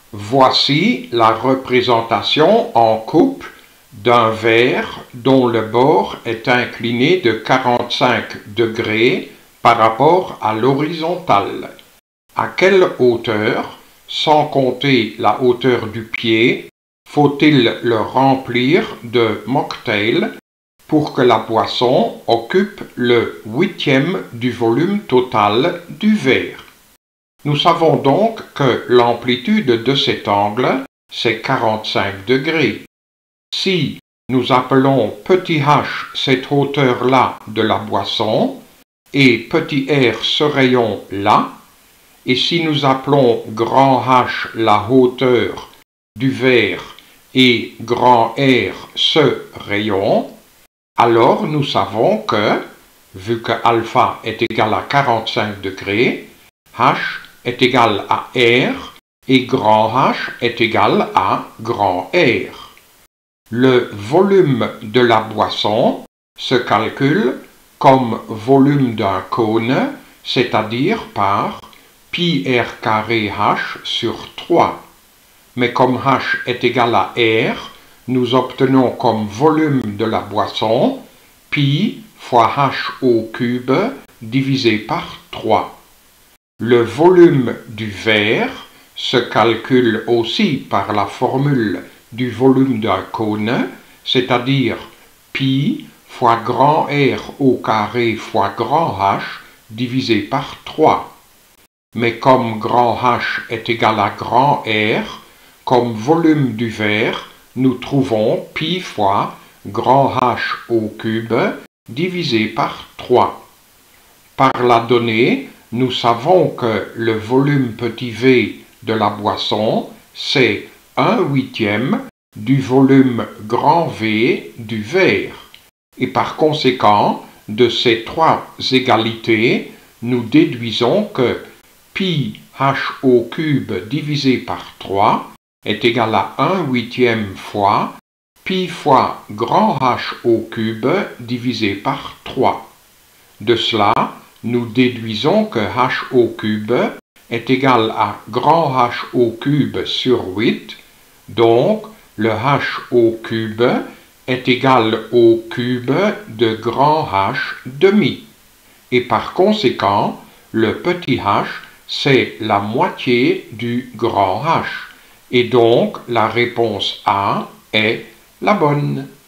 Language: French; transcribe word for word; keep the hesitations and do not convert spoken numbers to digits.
Voici la représentation en coupe d'un verre dont le bord est incliné de quarante-cinq degrés par rapport à l'horizontale. À quelle hauteur, sans compter la hauteur du pied, faut-il le remplir de mocktail pour que la boisson occupe le huitième du volume total du verre? Nous savons donc que l'amplitude de cet angle, c'est quarante-cinq degrés. Si nous appelons petit h cette hauteur-là de la boisson, et petit r ce rayon-là, et si nous appelons grand H la hauteur du verre et grand R ce rayon, alors nous savons que, vu que alpha est égal à quarante-cinq degrés, H est égal à R et grand H est égal à grand R. Le volume de la boisson se calcule comme volume d'un cône, c'est-à-dire par pi r carré H sur trois. Mais comme H est égal à R, nous obtenons comme volume de la boisson pi fois H au cube divisé par trois. Le volume du verre se calcule aussi par la formule du volume d'un cône, c'est-à-dire pi fois grand R au carré fois grand H divisé par trois. Mais comme grand H est égal à grand R, comme volume du verre, nous trouvons pi fois grand H au cube divisé par trois. Par la donnée, nous savons que le volume petit v de la boisson, c'est un huitième du volume grand V du verre. Et par conséquent, de ces trois égalités, nous déduisons que pi h au cube divisé par trois est égal à un huitième fois pi fois grand H au cube divisé par trois. De cela, nous déduisons que H au cube est égal à grand H au cube sur huit, donc le H au cube est égal au cube de grand H demi. Et par conséquent, le petit h, c'est la moitié du grand H. Et donc, la réponse A est la bonne.